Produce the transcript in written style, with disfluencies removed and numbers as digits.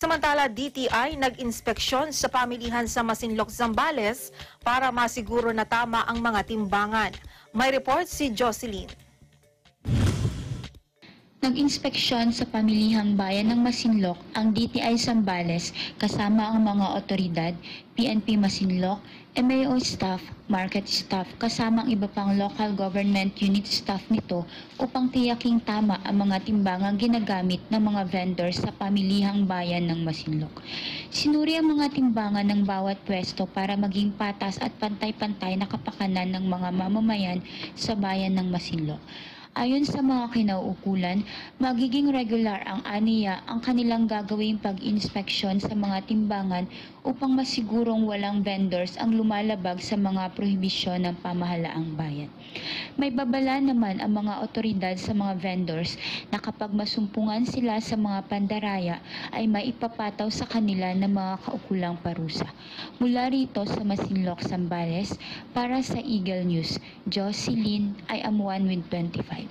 Samantala, DTI nag-inspeksyon sa pamilihan sa Masinloc, Zambales para masiguro na tama ang mga timbangan. May report si Jocelyn. Nag-inspeksyon sa pamilihang bayan ng Masinloc ang DTI Zambales kasama ang mga otoridad, PNP Masinloc, MAO staff, market staff kasama ang iba pang local government unit staff nito upang tiyaking tama ang mga timbangang ginagamit ng mga vendors sa pamilihang bayan ng Masinloc. Sinuri ang mga timbangan ng bawat pwesto para maging patas at pantay-pantay na kapakanan ng mga mamamayan sa bayan ng Masinloc. Ayon sa mga kinauukulan, magiging regular ang aniya ang kanilang gagawing pag-inspeksyon sa mga timbangan upang masigurong walang vendors ang lumalabag sa mga prohibisyon ng pamahalaang bayan. May babala naman ang mga otoridad sa mga vendors na kapag masumpungan sila sa mga pandaraya ay maipapataw sa kanila ng mga kaukulang parusa. Mula rito sa Masinloc, Zambales, para sa Eagle News, Jocelyn, I am 1 with 25.